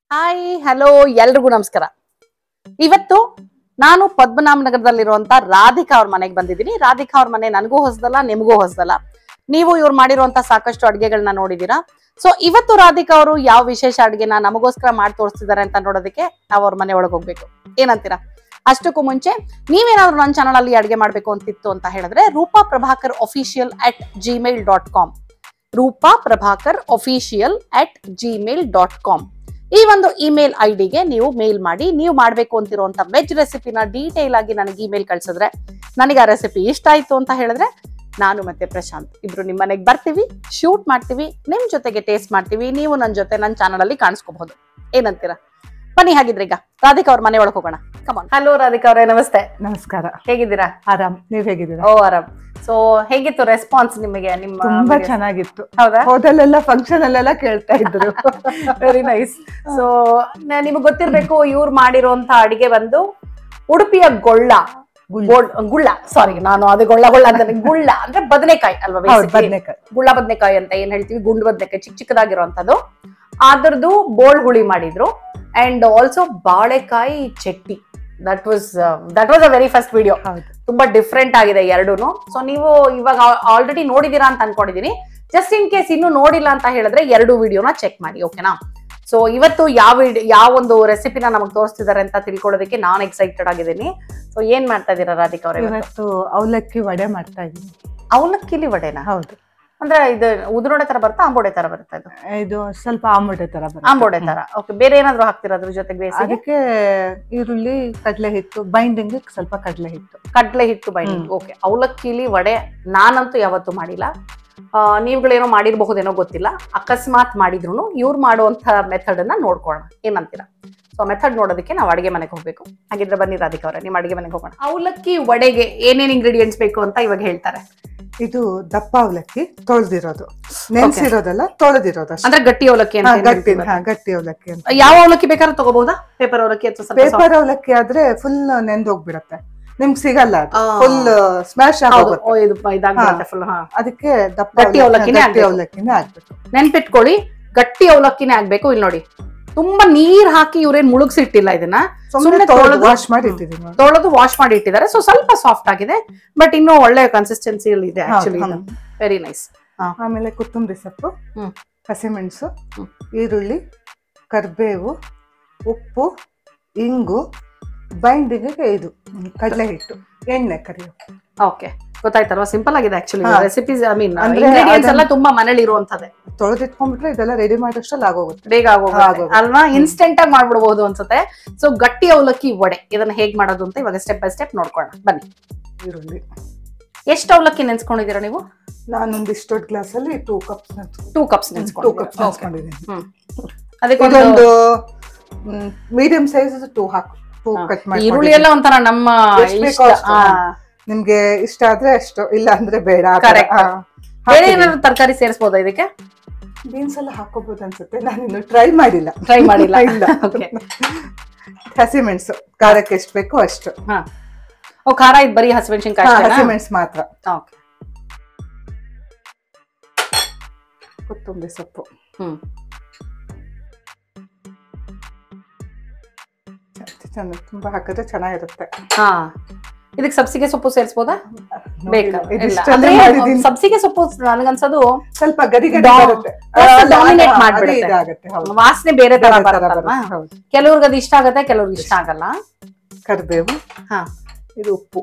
Hi hello ಎಲ್ರಿಗೂ ನಮಸ್ಕಾರ. ಇವತ್ತು ನಾನು ಪದ್ಮನಾಭನಗರದಲ್ಲಿರುವಂತ ರಾಧಿಕಾ ಅವ್ರ ಮನೆಗೆ ಬಂದಿದ್ದೀನಿ. ರಾಧಿಕಾ ಅವ್ರ ಮನೆ ನನಗೂ ಹೊಸದಲ್ಲ, ನಿಮಗೂ ಹೊಸದಲ್ಲ. ನೀವು ಇವ್ರು ಮಾಡಿರುವಂತ ಸಾಕಷ್ಟು ಅಡುಗೆಗಳನ್ನ ನೋಡಿದೀರಾ. ಸೊ ಇವತ್ತು ರಾಧಿಕಾ ಅವರು ಯಾವ ವಿಶೇಷ ಅಡುಗೆನ ನಮಗೋಸ್ಕರ ಮಾಡಿ ತೋರಿಸ್ತಿದ್ದಾರೆ ಅಂತ ನೋಡೋದಕ್ಕೆ ನಾವು ಅವ್ರ ಮನೆ ಒಳಗೆ ಹೋಗ್ಬೇಕು. ಏನಂತೀರಾ? ಅಷ್ಟಕ್ಕೂ ಮುಂಚೆ ನೀವೇನಾದ್ರೂ ನನ್ನ ಚಾನಲ್ ಅಲ್ಲಿ ಅಡುಗೆ ಮಾಡ್ಬೇಕು ಅಂತಿತ್ತು ಅಂತ ಹೇಳಿದ್ರೆ Rupa Prabhakar official @gmail.com Rupa Prabhakar official @gmail.com ಈ ಒಂದು ಇಮೇಲ್ ಐಡಿಗೆ ನೀವು ಮೇಲ್ ಮಾಡಿ ನೀವು ಮಾಡ್ಬೇಕು ಅಂತಿರುವಂತ ವೆಜ್ ರೆಸಿಪಿನ ಡೀಟೇಲ್ ಆಗಿ ನನಗೆ ಇಮೇಲ್ ಕಳ್ಸಿದ್ರೆ, ನನಗೆ ಆ ರೆಸಿಪಿ ಇಷ್ಟ ಆಯ್ತು ಅಂತ ಹೇಳಿದ್ರೆ ನಾನು ಮತ್ತೆ ಪ್ರಶಾಂತ್ ಇಬ್ರು ನಿಮ್ಮ ಮನೆಗೆ ಬರ್ತೀವಿ, ಶೂಟ್ ಮಾಡ್ತೀವಿ, ನಿಮ್ ಜೊತೆಗೆ ಟೇಸ್ಟ್ ಮಾಡ್ತೀವಿ. ನೀವು ನನ್ನ ಜೊತೆ ನನ್ನ ಚಾನಲ್ ಅಲ್ಲಿ ಕಾಣಿಸ್ಕೋಬಹುದು. ಏನಂತೀರಾ? ಬನ್ನಿ ಹಾಗಿದ್ರೆ ಈಗ ರಾಧಿಕಾ ಅವ್ರ ಮನೆ ಒಳಗೆ ಹೋಗೋಣ. ಕಮಾನ್. ಹಲೋ ರಾಧಿಕಾ ಅವರೇ, ನಮಸ್ತೆ. ನಮಸ್ಕಾರ. ಹೇಗಿದ್ದೀರಾ? ಆರಾಮ್. ನೀವ್ ಹೇಗಿದ್ದೀರಾ? ಓ ಆರಾಮ್. ಸೊ ಹೇಗಿತ್ತು ರೆಸ್ಪಾನ್ಸ್ ನಿಮಗೆ? ನಿಮ್ಮ ತುಂಬಾ ಚೆನ್ನಾಗಿತ್ತು. ಹೌದಾ? ಹೋದಲ್ಲೆಲ್ಲ ಫಂಕ್ಷನ್ ಅಲ್ಲೆಲ್ಲ ಕೇಳ್ತಾ ಇದ್ರು. Very nice. ಸೊ ನಿಮಗೆ ಗೊತ್ತಿರ್ಬೇಕು, ಇವ್ರು ಮಾಡಿರುವಂತ ಅಡಿಗೆ ಬಂದು ಉಡುಪಿಯ ಗುಳ್ಳ ಸಾರಿ, ನಾನು ಅದು ಗೊಳ್ಳ ಅಂದ್ರೆ ಗುಳ್ಳ ಅಂದ್ರೆ ಬದನೆಕಾಯಿ ಅಲ್ವಾ? ಬದನೆಕಾಯಿ, ಗುಳ್ಳ ಬದನೆಕಾಯಿ ಅಂತ ಏನ್ ಹೇಳ್ತೀವಿ, ಗುಂಡು ಬದನೆಕಾಯಿ ಚಿಕ್ಕ ಚಿಕ್ಕದಾಗಿರುವಂತದ್ದು. ಅದ್ರದ್ದು ಬೋಳ್ ಹುಳಿ ಮಾಡಿದ್ರು. ಅಂಡ್ ಆಲ್ಸೋ ಬಾಳೆಕಾಯಿ chutney. That was a very first video. ತುಂಬಾ ಡಿಫ್ರೆಂಟ್ ಆಗಿದೆ ಎರಡೂನು. ಸೊ ನೀವು ಇವಾಗ ಆಲ್ರೆಡಿ ನೋಡಿದೀರಾ ಅಂತ ಅನ್ಕೊಂಡಿದೀನಿ. ಜಸ್ಟ್ ಇನ್ ಕೇಸ್ ಇನ್ನು ನೋಡಿಲ್ಲ ಅಂತ ಹೇಳಿದ್ರೆ ಎರಡು ವಿಡಿಯೋನ ಚೆಕ್ ಮಾಡಿ, ಓಕೆನಾ? ಸೊ ಇವತ್ತು ಯಾವ ಒಂದು ರೆಸಿಪಿನ ನಮಗೆ ತೋರಿಸ್ತಿದ್ದಾರೆ ಅಂತ ತಿಳ್ಕೊಳ್ಳೋದಕ್ಕೆ ನಾನು ಎಕ್ಸೈಟೆಡ್ ಆಗಿದ್ದೀನಿ. ಸೊ ಏನ್ ಮಾಡ್ತಾ ಇದ್ದೀರಾ ರಾಧಿಕಾ ಅವರೇ? ಇವತ್ತು ಅವಲಕ್ಕಿ ವಡೆ ಮಾಡ್ತಾ ಇದ್ದೀನಿ. ಅವಲಕ್ಕಿಲಿ ವಡೆನಾ? ಹೌದು. ಅಂದ್ರೆ ಇದು ಉದುರೋಡೆ ತರ ಬರುತ್ತಾ, ಆಂಬೋಡೆ ತರ ಬರುತ್ತಾ? ಇದು ಸ್ವಲ್ಪ ಆಂಬೋಡೆ ತರ ಬರುತ್ತೆ. ಆಂಬೋಡೆ ತರ. ಓಕೆ. ಬೇರೆ ಏನಾದ್ರು ಹಾಕ್ತಿರ ಅದ್ರ ಜೊತೆಗೆ ಬೇಯಿಸಿ? ಅದಕ್ಕೆ ಈರುಳ್ಳಿ, ಕಡಲೆ ಹಿಟ್ಟು, ಬೈಂಡಿಂಗ್ ಸ್ವಲ್ಪ ಕಡಲೆ ಹಿಟ್ಟು ಬೈಂಡಿಂಗ್. ಓಕೆ. ಅವಲಕ್ಕಿಲಿ ವಡೆ ನಾನಂತೂ ಯಾವತ್ತೂ ಮಾಡಿಲ್ಲ. ನೀವುಗಳೇನೋ ಮಾಡಿರಬಹುದೇನೋ ಗೊತ್ತಿಲ್ಲ. ಅಕಸ್ಮಾತ್ ಮಾಡಿದ್ರು ಇವ್ರು ಮಾಡುವಂತ ಮೆಥಡ್ ಅನ್ನ ನೋಡ್ಕೊಳ್ಳೋಣ. ಏನಂತೀರಾ? ಸೊ ಮೆಥಡ್ ನೋಡೋದಕ್ಕೆ ನಾವು ಅಡಿಗೆ ಮನೆಗೆ ಹೋಗ್ಬೇಕು. ಹಾಗಿದ್ರೆ ಬನ್ನಿ ರಾಧಿಕಾ ಅವರೇ, ನಿಮ್ಮ ಅಡಿಗೆ ಮನೆಗೆ ಹೋಗೋಣ. ಅವಲಕ್ಕಿ ವಡೆಗೆ ಏನೇನ್ ಇಂಗ್ರೀಡಿಯೆಂಟ್ಸ್ ಬೇಕು ಅಂತ ಇವಾಗ ಹೇಳ್ತಾರೆ. ಇದು ದಪ್ಪ ಅವಲಕ್ಕಿ, ತೊಳೆದಿರೋದು, ನೆನ್ಸಿರೋದಲ್ಲ, ತೊಳೆದಿರೋದು. ಅಂದ್ರೆ ಗಟ್ಟಿ ಅವಲಕ್ಕಿ ಅಂತ. ಗಟ್ಟಿ ಅವಲಕ್ಕಿ ಅಂತ. ಯಾವ ಅವಲಕ್ಕಿ ಬೇಕಾದ್ರೂ ತಗೋಬಹುದಾ? ಪೇಪರ್ ಅವಲಕ್ಕಿ ಅಥವಾ ಪೇಪರ್ ಅವಲಕ್ಕಿ ಆದ್ರೆ ಫುಲ್ ನೆಂದೋಗ್ಬಿಡತ್ತೆ, ನಿಮ್ಗೆ ಸಿಗಲ್ಲ, ಫುಲ್ ಸ್ಮ್ಯಾಶ್ ಆಗೋಗುತ್ತೆ. ಅದಕ್ಕೆ ಗಟ್ಟಿ ಅವಲಕ್ಕಿನೇ ಆಗ್ಬೇಕು. ನೆನ್ಪಿಟ್ಕೊಳ್ಳಿ, ಗಟ್ಟಿ ಅವಲಕ್ಕಿನೇ ಆಗ್ಬೇಕು. ಇಲ್ಲಿ ನೋಡಿ, ತುಂಬಾ ನೀರ್ ಹಾಕಿ ಇವ್ರೇನ್ ಮುಳುಗ್ಸಿಟ್ಟಿಲ್ಲ, ಇದನ್ನ ತೊಳೆದು ವಾಶ್ ಮಾಡಿ ಇಟ್ಟಿದ್ದಾರೆ. ಸೊ ಸ್ವಲ್ಪ ಸಾಫ್ಟ್ ಆಗಿದೆ, ಬಟ್ ಇನ್ನೂ ಒಳ್ಳೆ ಕನ್ಸಿಸ್ಟೆನ್ಸಿ ಇದೆ ಆಕ್ಚುಲಿ. Very nice. ಆಮೇಲೆ ಕೊತ್ತಂಬರಿ ಸೊಪ್ಪು, ಹಸಿಮೆಣಸು, ಈರುಳ್ಳಿ, ಕರ್ಬೇವು, ಉಪ್ಪು, ಇಂಗು, ಬೈಂಡಿಂಗ್ ಇದು ಕಡಲೆ ಹಿಟ್ಟು, ಎಣ್ಣೆ ಕರಿಯೋಕೆ. ಓಕೆ, ಗೊತ್ತಾಯ್ತಲ್ವಾ? ಸಿಂಪಲ್ ಆಗಿದೆ actually recipes. I mean ingredients ಎಲ್ಲ ತುಂಬಾ ಮನೇಲಿ ಇರುವಂತದ್ದೇ. ತೊಳೆದಿಟ್ಕೊಂಡ್ಬಿಟ್ರೆ ಇದೆಲ್ಲ ರೆಡಿ ಮಾಡೋಷ್ಟ್ರಲ್ಲಿ ಆಗೋಗುತ್ತೆ, ಬೇಗ ಆಗೋಗುತ್ತೆ ಅಲ್ವಾ? ಇನ್ಸ್ಟೆಂಟ್ ಆಗಿ ಮಾಡ್ಬಿಡಬಹುದು ಅನ್ಸುತ್ತೆ. ಸೊ ಗಟ್ಟಿ ಅವಲಕ್ಕಿ ವಡೆ ಇದನ್ನ ಹೇಗ್ ಮಾಡೋದು ಅಂತ ಇವಾಗ ಸ್ಟೆಪ್ ಬೈ ಸ್ಟೆಪ್ ನೋಡ್ಕೊಳ್ಳೋಣ ಬನ್ನಿ. ಈರುಳ್ಳಿ. ಎಷ್ಟು ಅವಲಕ್ಕಿ ನೆನ್ಸ್ಕೊಂಡಿದ್ದೀರಾ ನೀವು? ನಾನೊಂದಿಷ್ಟು ದೊಡ್ಡ ಗ್ಲಾಸ್ ಅಲ್ಲಿ 2 ಕಪ್ಸ್ ನೆನ್ಸ್ಕೊಂಡಿದ್ದೀನಿ. ಅದಕ್ಕೆ ಒಂದು ಮೀಡಿಯಂ ಸೈಜ್ 2 ಹಾಕು. ಈರುಳ್ಳಿ ಎಲ್ಲ ಒಂಥರ ನಮ್ಮ ನಿಮ್ಗೆ ಇಷ್ಟ ಆದ್ರೆ ಅಷ್ಟು, ಇಲ್ಲ ಅಂದ್ರೆ ಬೇಡ. ಬೇರೆ ಏನಾದ್ರು ತರಕಾರಿ ಸೇರಿಸಬಹುದಾ ಇದಕ್ಕೆ? ಬೀನ್ಸ್ ಎಲ್ಲ ಹಾಕೋಬಹುದು ಅನ್ಸುತ್ತೆ, ನಾನು ಟ್ರೈ ಮಾಡಿಲ್ಲ. ಇಲ್ಲ. ಹಸಿಮೆಣಸು ಖಾರಕ್ಕೆ ಎಷ್ಟು ಬೇಕೋ ಅಷ್ಟು. ಖಾರ ಇದು ಬರೀ ಹಸಿಮೆಣಸಿನಕಾಯಿ, ಹಸಿಮೆಣಸು ಮಾತ್ರ. ಕೊತ್ತಂಬರಿ ಸೊಪ್ಪು, ತುಂಬಾ ಹಾಕಿದ್ರೆ ಚೆನ್ನಾಗಿರುತ್ತೆ. ಇದಕ್ಕೆ ಸಬ್ಸಿಗೆ ಸೊಪ್ಪು ಸೇರಿಸಬಹುದಾ? ಸಬ್ಸಿಗೆ ಸೊಪ್ಪು ನನಗನ್ಸೋದು ಸ್ವಲ್ಪ ಡಾಮಿನೇಟ್ ಮಾಡ್ಬಿಡುತ್ತೆ, ವಾಸನೆ ಬೇರೆ ತರ ಬರುತ್ತಲ್ವಾ? ಕೆಲವ್ರಿಗೆ ಅದು ಇಷ್ಟ ಆಗತ್ತೆ, ಕೆಲವ್ರಿಗೆ ಇಷ್ಟ ಆಗಲ್ಲ. ಕರಿಬೇವು, ಇದು ಉಪ್ಪು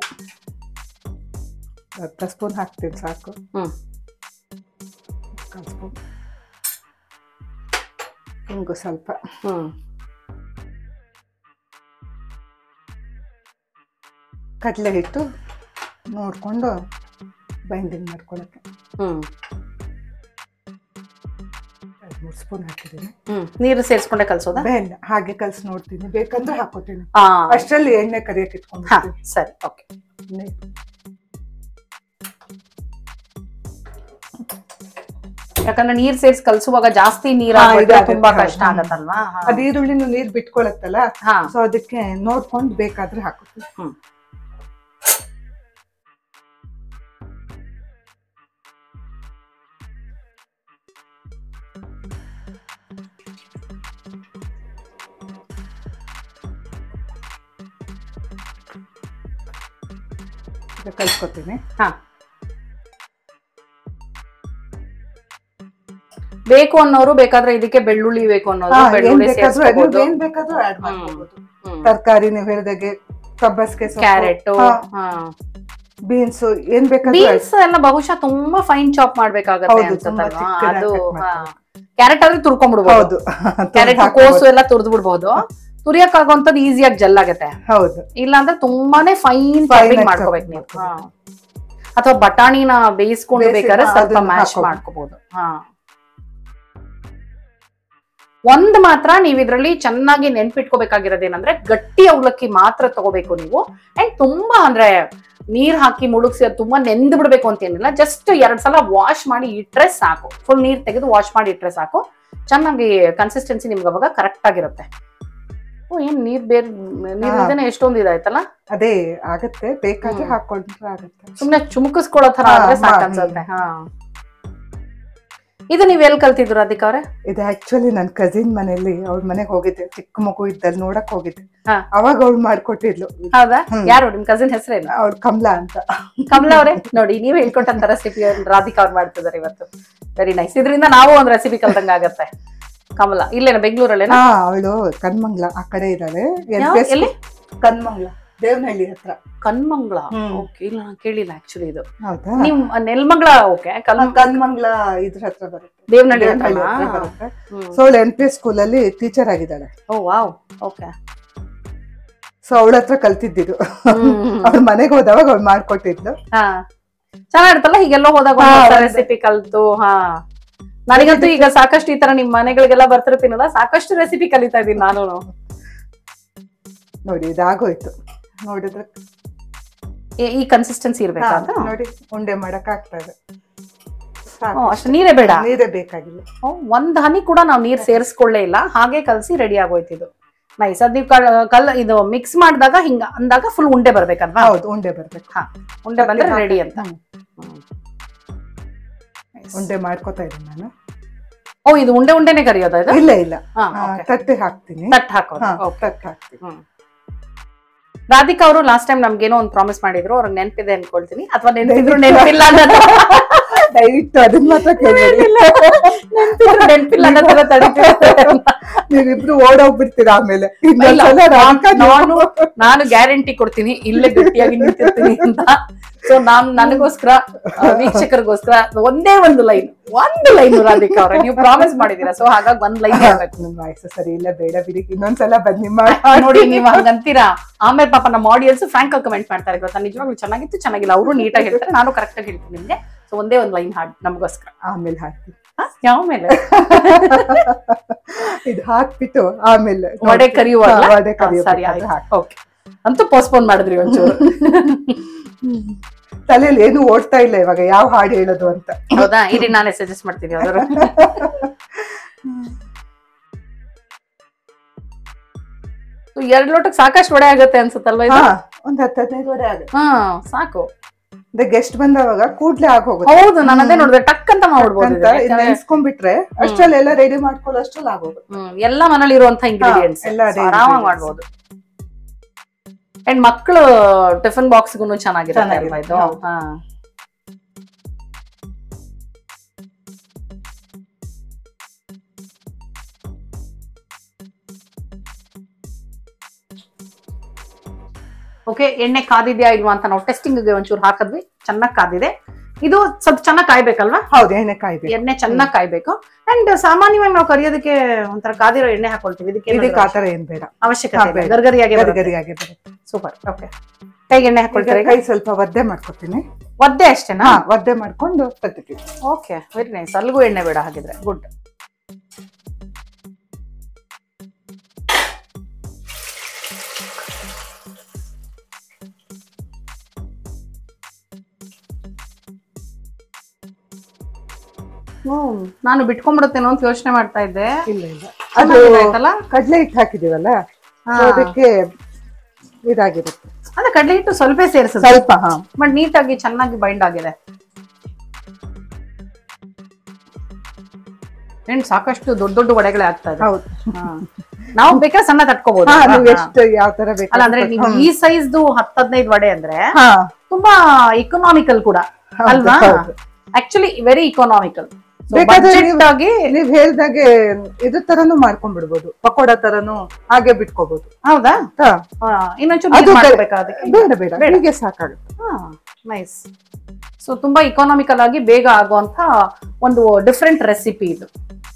10 ಸ್ಪೂನ್ ಹಾಕ್ತೀನಿ ಸಾಕು. 1 ಸ್ಪೂನ್ ಇಂಗು ಸ್ವಲ್ಪ, ಕಡಲೆ ಹಿಟ್ಟು ನೋಡ್ಕೊಂಡು ಬೈಂಡಿಂಗ್ ಮಾಡ್ಕೊಳಕ್ಕೆ 2-3 ಸ್ಪೂನ್ ಹಾಕಿದ್ದೀನಿ. ನೀರು ಸೇರಿಸ್ಕೊಂಡೆ ಕಲ್ಸೋದಾ? ಬೇಡ, ಹಾಗೆ ಕಲ್ಸಿ ನೋಡ್ತೀನಿ, ಬೇಕಂದ್ರೆ ಹಾಕೋತೀನಿ. ಅಷ್ಟರಲ್ಲಿ ಎಣ್ಣೆ ಕರಿಯಕ್ಕೆ ಇಟ್ಕೊಂಡು. ಸರಿ, ಓಕೆ. ಯಾಕಂದ್ರೆ ನೀರ್ ಸೇರಿಸಿ ಕಲ್ಸುವಾಗ ಜಾಸ್ತಿ ನೀರ್ ತುಂಬಾ ಕಷ್ಟ ಆಗತ್ತಲ್ವಾ? ಅದು ಈರುಳ್ಳಿನೂ ನೀರ್ ಬಿಟ್ಕೊಳತ್ತಲ್ಲ, ಸೊ ಅದಕ್ಕೆ ನೋಡ್ಕೊಂಡು ಬೇಕಾದ್ರೆ ಹಾಕೋತೀನಿ. ಕಲ್ಸ್ಕೊತೀನಿ. ಹಾ, ಬೇಕು ಅನ್ನೋರು ಬೇಕಾದ್ರೆ ಇದಕ್ಕೆ ಬೆಳ್ಳುಳ್ಳಿ ಬೇಕು ಅನ್ನೋರು ಬೆಳ್ಳುಳ್ಳಿ ಸೇರಿಸಬಹುದು. ಏನ್ ಬೇಕಾದ್ರೂ ಆಡ್ ಮಾಡ್ಕೋಬಹುದು. ತರಕಾರಿ ನೀವು ಹೇಳಿದಾಗೆ ಸಬ್ಬಸ್ಗೆ, ಕ್ಯಾರೆಟ್, ಬೀನ್ಸ್ ಏನ್ ಬೇಕಾದ್ರೂ. ಬೀನ್ಸ್ ಎಲ್ಲ ಬಹುಶಃ ತುಂಬಾ ಫೈನ್ ಚಾಪ್ ಮಾಡ್ಬೇಕಾಗತ್ತೆ ಅನ್ಸುತ್ತಲ್ವಾ? ಅದು ಕ್ಯಾರೆಟ್ ಆದ್ರೆ ತುರ್ಕೊಂಡ್ಬಿಡ್ಬಹುದು. ಕ್ಯಾರೆಟ್ ಕೋಸು ಎಲ್ಲ ತುರ್ದು ಬಿಡ್ಬಹುದು. ತುರಿಯಕ್ಕಾಗುವಂತದ್ದು ಈಸಿಯಾಗಿ ಜೆಲ್ ಆಗತ್ತೆ. ಹೌದು, ಇಲ್ಲಾಂದ್ರೆ ತುಂಬಾನೇ ಫೈನ್ ಚಾಪಿಂಗ್ ಮಾಡ್ಕೋಬೇಕು ನೀವು. ಅಥವಾ ಬಟಾಣಿನ ಬೇಯಿಸ್ಕೊಂಡು ಬೇಕಾದ್ರೆ ಸ್ವಲ್ಪ ಮ್ಯಾಶ್ ಮಾಡ್ಕೋಬಹುದು. ಒಂದ್ ಮಾತ್ರ ನೀವ್ ಇದ್ರಲ್ಲಿ ಚೆನ್ನಾಗಿ ನೆನ್ಪಿಟ್ಕೋಬೇಕಾಗಿರೋದೇನಂದ್ರೆ ಗಟ್ಟಿ ಅವಲಕ್ಕಿ ಮಾತ್ರ ತಗೋಬೇಕು ನೀವು. ಅಂಡ್ ತುಂಬಾ ಅಂದ್ರೆ ನೀರ್ ಹಾಕಿ ಮುಳುಗ್ಸಿ ತುಂಬಾ ನೆಂದು ಬಿಡ್ಬೇಕು ಅಂತ ಏನಿಲ್ಲ. ಜಸ್ಟ್ 2 ಸಲ ವಾಶ್ ಮಾಡಿ ಇಟ್ರೆ ಸಾಕು. ಫುಲ್ ನೀರ್ ತೆಗೆದು ವಾಶ್ ಮಾಡಿ ಇಟ್ರೆ ಸಾಕು. ಚೆನ್ನಾಗಿ ಕನ್ಸಿಸ್ಟೆನ್ಸಿ ನಿಮ್ಗೆ ಅವಾಗ ಕರೆಕ್ಟ್ ಆಗಿರುತ್ತೆ. ಏನ್ ನೀರ್ ನೀರ್ ಎಷ್ಟೊಂದು ಇದಾಯ್ತಲ್ಲ. ಅದೇ ಆಗತ್ತೆ, ಬೇಕಾದ್ರೆ ಹಾಕೊಂಡ್ರೆ ಆಗತ್ತೆ. ಸುಮ್ನೆ ಚುಮುಕಿಸ್ಕೊಳ್ಳೋ ತರ ಆದ್ರೆ ಸಾಕನ್ಸುತ್ತೆ. ಇದು ನೀವ್ ಎಲ್ಲಿ ಕಲ್ತಿದ್ರು ರಾಧಿಕಾ ಅವ್ರೆ? ಇದು ಆಕ್ಚುಲಿ ನನ್ ಕಸಿನ್ ಮನೇಲಿ ಅವ್ರ ಮನೆಗೆ ಹೋಗಿದ್ದೆ, ಚಿಕ್ಕ ಮಗು ಇದ್ದಲ್ಲಿ ನೋಡಕ್ ಹೋಗಿದ್ದೆ. ಅವಾಗ ಅವ್ಳು ಮಾಡ್ಕೊಟ್ಟಿದ್ಲು. ಹೌದಾ? ಯಾರು ನಿಮ್ ಕಸಿನ್ ಹೆಸರೇನು? ಅವ್ಳು ಕಮಲಾ ಅಂತ. ಕಮಲಾ ಅವ್ರೆ, ನೋಡಿ ನೀವ್ ಹೇಳ್ಕೊಟ್ಟಂತ ರೆಸಿಪಿ ರಾಧಿಕಾ ಅವ್ರು ಮಾಡ್ತಿದಾರೆ ಇವತ್ತು. Very nice. ಇದರಿಂದ ನಾವು ಒಂದ್ ರೆಸಿಪಿ ಕಲ್ತಂಗ ಆಗತ್ತೆ. ಕಮಲಾ ಇಲ್ಲೇನ ಬೆಂಗಳೂರಲ್ಲೇನಾ? ಅವಳು ಕನ್ಮಂಗ್ಲ ಆ ಕಡೆ ಇದ್ದಾಳೆ. ಎಲ್ಲಿ? ಕನ್ಮಂಗ್ಲ, ದೇವನಹಳ್ಳಿ ಹತ್ರ. ಕನ್ಮಂಗ್ಲ? ಓಕೆ, ಇಲ್ಲ ನಾನು ಕೇಳಿಲ್ಲ ಆಕ್ಚುಲಿ. ಇದು ನಿಮ್ ನೆಲ್ಮಂಗ್ಲ? ಓಕೆ, ಕನ್ಮಂಗ್ಲ ಇದ್ರ ಹತ್ರ ಬರುತ್ತೆ, ದೇವನಹಳ್ಳಿ ಹತ್ರ ಬರುತ್ತೆ. ಸೊ ಅವಳು NP ಸ್ಕೂಲ್ ಅಲ್ಲಿ ಟೀಚರ್ ಆಗಿದ್ದಾಳೆ. ಓ ವಾವ್, ಓಕೆ. ಸೊ ಅವಳ ಹತ್ರ ಕಲ್ತಿದ್ದು. ಅವ್ರ ಮನೆಗೆ ಹೋದವಾಗ ಅವ್ಳು ಮಾಡ್ಕೊಟ್ಟಿದ್ಲು. ಚೆನ್ನಾಗಿರುತ್ತಲ್ಲ ಹೀಗೆಲ್ಲೋ ಹೋದಾಗ ರೆಸಿಪಿ ಕಲ್ತು. ನನಗಂತೂ ಈಗ ಸಾಕಷ್ಟು ಈ ತರ ನಿಮ್ ಮನೆಗಳಿಗೆಲ್ಲ ಬರ್ತಿರ್ತೀನಲ್ಲ, ಸಾಕಷ್ಟು ರೆಸಿಪಿ ಕಲಿತಾ ಇದೀನಿ ನಾನು. ನೋಡಿ ಇದಾಗೋಯ್ತು. ನೋಡಿದ್ರೆ ಈ ಕನ್ಸಿಸ್ಟೆನ್ಸಿ ಇರ್ಬೇಕಂತ ನೋಡಿ, ಉಂಡೆ ಮಾಡಕ್ ಆಗ್ತಾ ಇದೆ. ಅಷ್ಟು ನೀರೇ ಬೇಡ? ನೀರೇ ಬೇಕಾಗಿಲ್ಲ. ಒಂದ್ ಹನಿ ಕೂಡ ನಾವು ನೀರ್ ಸೇರಿಸ್ಕೊಳ್ಳೇ ಇಲ್ಲ, ಹಾಗೆ ಕಲ್ಸಿ ರೆಡಿ ಆಗೋಯ್ತಿದ್ದು. ನೈಸ್. ಅದ್ ನೀವು ಇದು ಮಿಕ್ಸ್ ಮಾಡಿದಾಗ ಹಿಂಗ ಅಂದಾಗ ಫುಲ್ ಉಂಡೆ ಬರ್ಬೇಕಲ್ವಾ? ಹೌದು, ಉಂಡೆ ಬರ್ಬೇಕು. ಉಂಡೆ ಬಂದ್ರೆ ರೆಡಿ ಅಂತ. ಉಂಡೆ ಮಾಡ್ಕೋತಾ ಇದ್ದೀನಿ ನಾನು. ಓ, ಇದು ಉಂಡೆ ಉಂಡೆನೆ ಕರಿಯೋದ? ಇಲ್ಲ ಇಲ್ಲ, ತಟ್ಟೆ ಹಾಕ್ತೀನಿ. ತಟ್ಟೆ ಹಾಕೋದು. ತಟ್ಟೆ ಹಾಕ್ತೀನಿ. ರಾಧಿಕಾ ಅವರು ಲಾಸ್ಟ್ ಟೈಮ್ ನಮ್ಗೇನೋ ಒಂದು ಪ್ರಾಮಿಸ್ ಮಾಡಿದ್ರು, ಅವ್ರಿಗೆ ನೆನಪಿದೆ ಅನ್ಕೊಳ್ತೀನಿ. ಅಥವಾ ನೆನಪಿದ್ರು ನೆನಪಿಲ್ಲ ದಯವಿಟ್ಟು ಅದನ್ನ ಮಾತ್ರ ನೆನಪಿಲ್ಲ ಅನ್ನೋ ತರ ತಡಿತೀರ. ನೀವಿಬ್ರು ಓಡೋಗ್ಬಿಡ್ತೀರಾ ಆಮೇಲೆ. ನಾನು ಗ್ಯಾರಂಟಿ ಕೊಡ್ತೀನಿ, ಇಲ್ಲೇ ಗಟ್ಟಿಯಾಗಿ ನಿಂತಿರ್ತೀನಿ ಅಂತ. ಸೊ ನನಗೋಸ್ಕರ, ವೀಕ್ಷಕರಿಗೋಸ್ಕರ ಒಂದೇ ಒಂದು ಲೈನ್ ರಾಧಿಕಾ ಅವ್ರೆ, ನೀವು ಪ್ರಾಮಿಸ್ ಮಾಡಿದೀರಾ. ಸೊ ಹಾಗಾಗಿ ಒಂದ್ ಲೈನ್ ಹೇಳ್ಬೇಕು. ನಿಮ್ ವಾಯ್ಸ್ ಸರಿ ಇಲ್ಲ, ಬೇಡ ಬಿಡಿ, ಇನ್ನೊಂದ್ಸಲ ಬನ್ನಿ ನೋಡಿ. ನೀವ್ ಹಂಗಂತೀರಾ, ಆಮೇಲೆ ಪಾಪ ನಮ್ಮ ಆಡಿಯನ್ಸ್ ಫ್ರಾಂಕ್ ಆಗಿ ಕಮೆಂಟ್ ಮಾಡ್ತಾರೆ ಗೊತ್ತಾ, ನಿಜವಾಗ್ಲೂ ಚೆನ್ನಾಗಿತ್ತು ಚೆನ್ನಾಗಿಲ್ಲ. ಅವರು ನೀಟಾಗಿ ಹೇಳ್ತಾರೆ, ನಾನು ಕರೆಕ್ಟ್ ಆಗಿ ಹೇಳ್ತೀನಿ ನಿಮ್ಗೆ. ಸೊ ಒಂದೇ ಒಂದು ಲೈನ್ ಹಾಡಿ ನಮಗೋಸ್ಕರ. ಆಮೇಲೆ ಹಾಕ್ತೀನಿ. ಯಾವ ಮೇಲೆ? ಇದು ಹಾಕ್ಬಿಟ್ಟು ಆಮೇಲೆ ವಡೆ ಕರಿಯುವಾಗ. ಸರಿ, ಓಕೆ. ಅಂತೂ ಪೋಸ್ಟ್ಪೋನ್ ಮಾಡಿದ್ರಿ ಒಂಚೂರು. ತಲೆಯಲ್ಲಿ ಏನು ಓಡ್ತಾ ಇಲ್ಲ ಇವಾಗ, ಯಾವ ಹಾಡು ಹೇಳೋದು ಅಂತ. ಹೌದಾ? ಇರಿ, ನಾನೇ ಸಜೆಸ್ಟ್ ಮಾಡ್ತೀನಿ ಯಾವ್ದಾರು. ಎರಡು ಲೋಟಕ್ಕೆ ಸಾಕಷ್ಟು ವಡೆ ಆಗುತ್ತೆ ಅನ್ಸುತ್ತಲ್ವಾ ಇದು? ಒಂದ್ 10-15 ವಡೆ ಆಗುತ್ತೆ. ಸಾಕು. ಗೆಸ್ಟ್ ಬಂದವಾಗ ಕೂಡ್ಲೆ ಆಗೋಗುತ್ತೆ. ಹೌದು, ನಾನು ಅದೇ ನೋಡಿದ್ರೆ ಟಕ್ ಅಂತ ಮಾಡ್ಬೋದು. ನೆನ್ಸ್ಕೊಂಡ್ಬಿಟ್ರೆ ಅಷ್ಟ್ರಲ್ಲಿ ಎಲ್ಲ ರೆಡಿ ಮಾಡ್ಕೊಳ್ಳೋ ಅಷ್ಟ್ರಲ್ಲಿ ಆಗೋಗುತ್ತೆ. ಎಲ್ಲ ಮನೇಲಿ ಇರುವಂತ ಇಂಗ್ರೀಡಿಯೆಂಟ್ಸ್ ಆರಾಮಾಗಿ ಮಾಡ್ಬೋದು. ಅಂಡ್ ಮಕ್ಕಳು ಟಿಫನ್ ಬಾಕ್ಸ್ಗೂ ಚೆನ್ನಾಗಿರುತ್ತೆ ಅಲ್ವಾ ಇದು? ಓಕೆ, ಎಣ್ಣೆ ಕಾದಿದ್ಯಾ ಇಲ್ವಾ ಅಂತ ನಾವು ಟೆಸ್ಟಿಂಗ್ ಗೆ ಒಂಚೂರು ಹಾಕಿದ್ವಿ. ಚೆನ್ನಾಗಿ ಕಾದಿದೆ. ಇದು ಸ್ವಲ್ಪ ಚೆನ್ನಾಗಿ ಕಾಯ್ಬೇಕಲ್ವಾ? ಹೌದು, ಎಣ್ಣೆ ಕಾಯ್ಬೇಕು. ಎಣ್ಣೆ ಚೆನ್ನಾಗಿ ಕಾಯ್ಬೇಕು. ಅಂಡ್ ಸಾಮಾನ್ಯವಾಗಿ ನಾವು ಕರಿಯೋದಕ್ಕೆ ಒಂಥರ ಕಾದಿರೋ ಎಣ್ಣೆ ಹಾಕೊಳ್ತೀವಿ. ಇದಕ್ಕೆ ಆತರ ಏನ್ ಬೇಡ, ಅವಶ್ಯಕತೆ ಗರ್ಗರಿಯಾಗಿ ಬರುತ್ತೆ. ಸೂಪರ್. ಓಕೆ, ಕೈಗೆ ಎಣ್ಣೆ ಹಾಕೊಳ್ತಾರೆ. ಕೈ ಸ್ವಲ್ಪ ಒದ್ದೆ ಮಾಡ್ಕೊತೀನಿ. ಒದ್ದೆ ಅಷ್ಟೇನಾ? ಒದ್ದೆ ಮಾಡ್ಕೊಂಡು ತತ್ತೀನಿ. Okay, very nice. ಅಲ್ಲಿಗೂ ಎಣ್ಣೆ ಬೇಡ ಹಾಗಿದ್ರೆ. ಗುಡ್. ನಾನು ಬಿಟ್ಕೊಂಡ್ಬಿಡುತ್ತೇನೋ ಅಂತ ಯೋಚನೆ ಮಾಡ್ತಾ ಇದ್ದೆ. ಇಲ್ಲ ಇಲ್ಲ, ಅದು ಕಡ್ಲೆ ಹಿಟ್ಟು ಹಾಕಿದೀವಲ್ಲ, ಅದಕ್ಕೆ ಇದಾಗಿರುತ್ತೆ. ಅದೇ ಕಡ್ಲೆ ಹಿಟ್ಟು ಸ್ವಲ್ಪ ಸೇರಿಸುತ್ತೆ, ಸ್ವಲ್ಪ. ಬಟ್ ನೀಟಾಗಿ ಚೆನ್ನಾಗಿ ಬೈಂಡ್ ಆಗಿದೆ. ಸಾಕಷ್ಟು ದೊಡ್ಡ ದೊಡ್ಡ ವಡೆಗಳೇ ಆಗ್ತಾ ಇದೆ. ಹೌದು, ನಾವು ಬೇಕಾದ್ರೆ ಸಣ್ಣ ತಟ್ಕೋಬಹುದು. ನೀವ್ ಎಷ್ಟು ಯಾವ ತರ ಬೇಕು ಅಲ್ಲ ಅಂದ್ರೆ ನೀವು ಈ ಸೈಜ್ದು 10-15 ವಡೆ ಅಂದ್ರೆ ತುಂಬಾ ಇಕನಾಮಿಕಲ್ ಕೂಡ ಅಲ್ವಾ? Actually very economical. ಆಗಿ ನೀವ್ ಹೇಳ್ದಾಗೆ ಇದ್ರ ತರನು ಮಾಡ್ಕೊಂಡ್ ಬಿಡ್ಬೋದು, ಪಕೋಡ ತರನು ಹಾಗೆ ಬಿಟ್ಕೋಬಹುದು. ಹೌದಾ? ಇನ್ನೊಂಚೂರು ಬೇಡ ಬೇಡ ಹೀಗೆ ಸಾಕಾಗುತ್ತೆ. ನೈಸ್. ಸೊ ತುಂಬಾ ಇಕನಾಮಿಕಲ್ ಆಗಿ ಬೇಗ ಆಗುವಂತ ಒಂದು ಡಿಫ್ರೆಂಟ್ ರೆಸಿಪಿ ಇದು.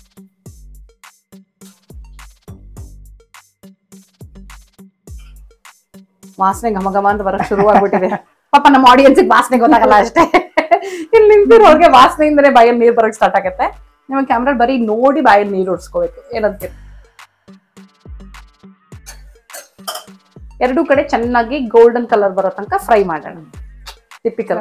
ವಾಸನೆ ಘಮ ಘಮ ಅಂತ ಬರಕ್ ಶುರು ಆಗ್ಬಿಟ್ಟಿದೆ. ಪಾಪ ನಮ್ಮ ಆಡಿಯನ್ಸ್ ವಾಸನೆ ಗೊತ್ತಾಗಲ್ಲ ಅಷ್ಟೇ. ಇಲ್ಲಿ ನಿಂತಿರೋರ್ಗೆ ವಾಸನೆಯಿಂದನೇ ಬಾಯಲ್ಲಿ ನೀರ್ ಬರಕ್ ಸ್ಟಾರ್ಟ್ ಆಗತ್ತೆ. ನಿಮ್ಮ ಕ್ಯಾಮ್ರಾ ಬರೀ ನೋಡಿ ಬಾಯಲ್ಲಿ ನೀರು ಉಡ್ಸ್ಕೋಬೇಕು. ಏನಂತೀರಿ? ಎರಡೂ ಕಡೆ ಚೆನ್ನಾಗಿ ಗೋಲ್ಡನ್ ಕಲರ್ ಬರೋ ತನಕ ಫ್ರೈ ಮಾಡೋಣ. ಟಿಪಿಕಲ್.